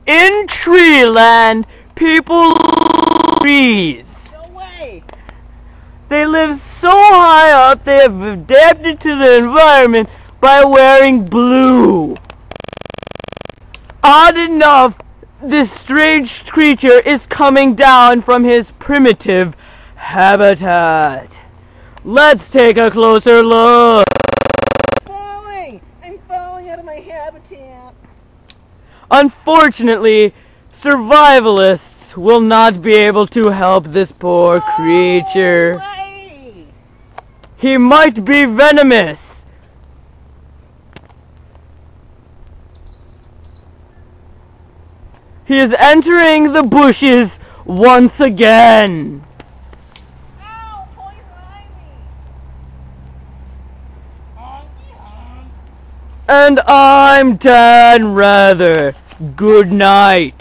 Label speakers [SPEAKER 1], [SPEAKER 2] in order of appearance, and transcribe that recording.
[SPEAKER 1] In Treeland, people trees.
[SPEAKER 2] No way!
[SPEAKER 1] They live so high up they have adapted to the environment by wearing blue. Odd enough, this strange creature is coming down from his primitive habitat. Let's take a closer look.
[SPEAKER 2] I'm falling out of my habitat.
[SPEAKER 1] Unfortunately, survivalists will not be able to help this poor creature.
[SPEAKER 2] Way.
[SPEAKER 1] He might be venomous. He is entering the bushes once again.
[SPEAKER 2] Ow, poison ivy.
[SPEAKER 1] And I'm Dan Rather. Good night.